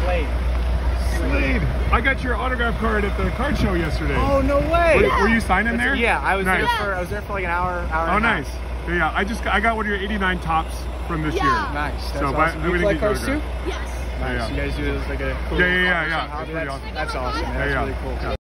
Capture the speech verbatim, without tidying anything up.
Slade. Slade, I got your autograph card at the card show yesterday. Oh no way! Were, were you signing there? Yeah, I was nice. there for I was there for like an hour, hour. Oh, and a nice. half. Yeah, I just got, I got one of your eighty-nine tops from this Yeah. year. Nice. That's So, awesome. but Do you we collect didn't cards get too? Yes. Yeah, yeah. You guys do this like a cool Yeah, yeah, yeah, hobby yeah. hobby? That's pretty That's, awesome. that's awesome. Man. Yeah, That's yeah. really cool. Yeah.